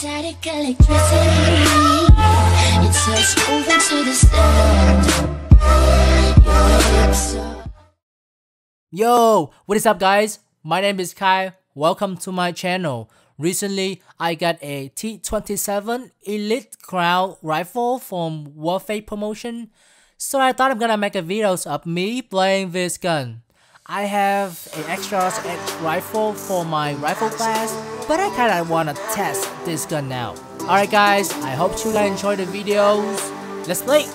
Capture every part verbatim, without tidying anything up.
Static electricity, it says moving to the sound. Yo, what is up guys? My name is Kai. Welcome to my channel. Recently, I got a T twenty-seven Elite Crown rifle from Warface promotion. So I thought I'm gonna make a videos of me playing this gun. I have an extra rifle for my rifle class, but I kinda wanna test this gun now. Alright guys, I hope you guys enjoy the videos. Let's play!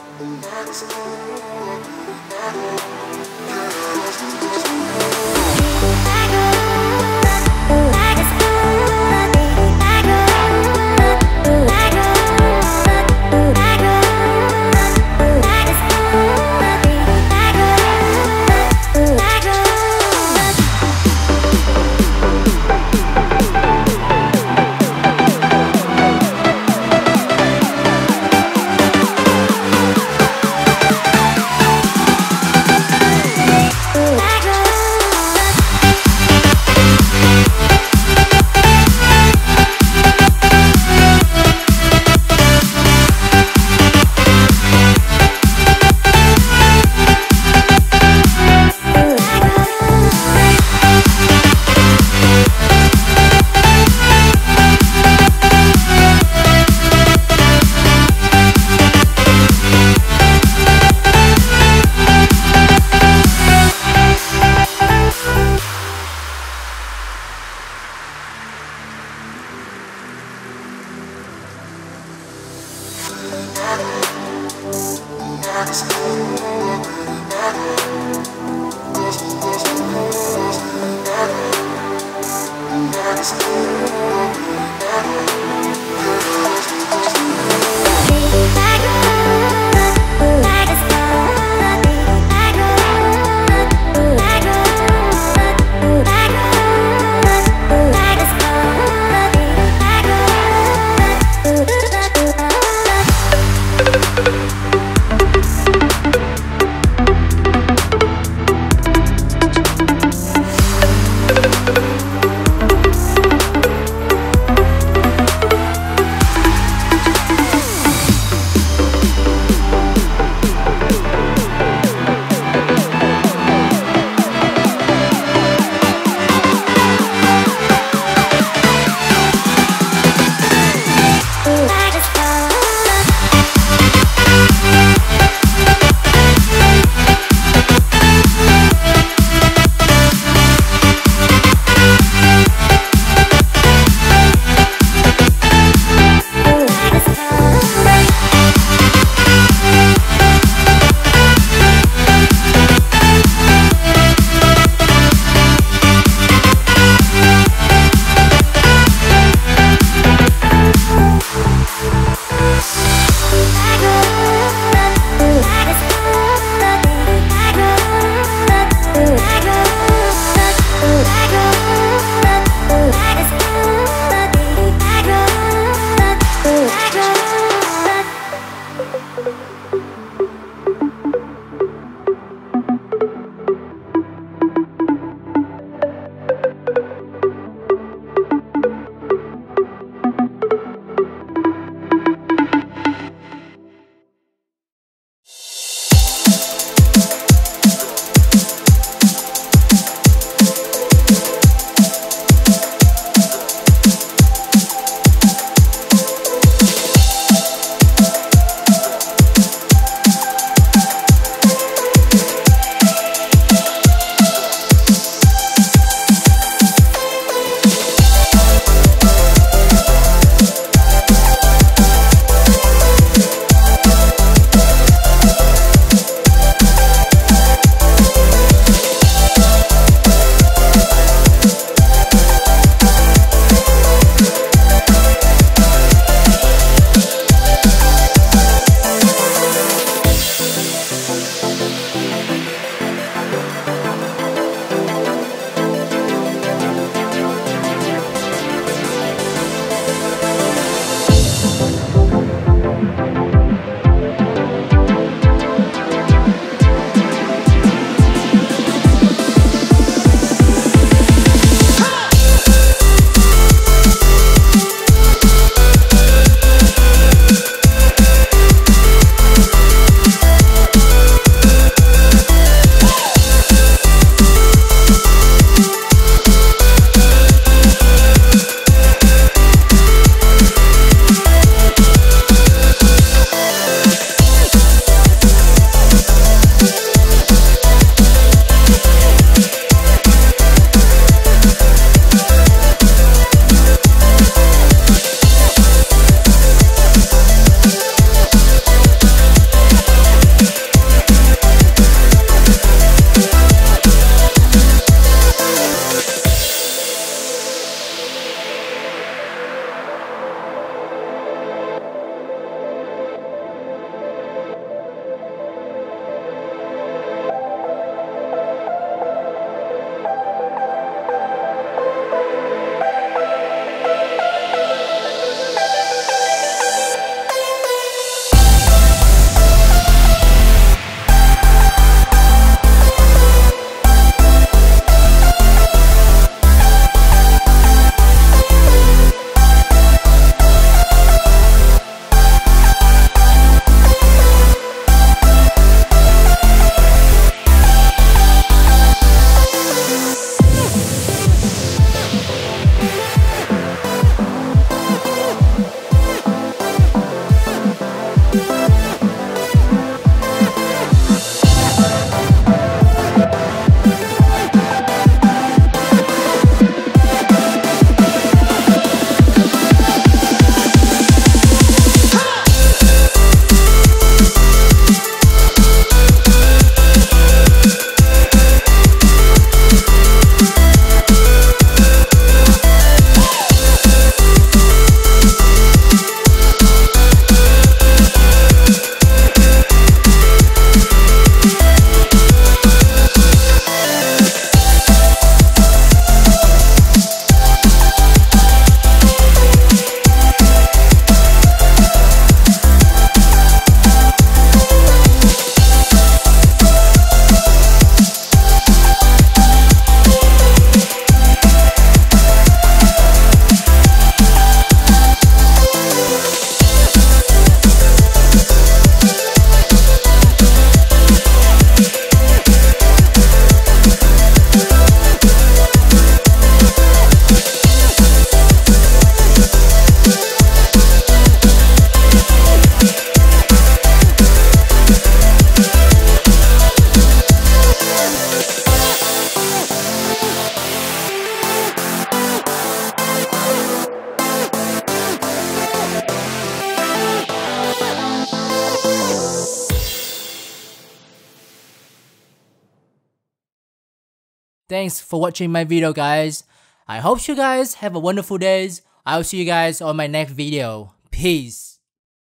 Thanks for watching my video, guys. I hope you guys have a wonderful day. I'll see you guys on my next video. Peace.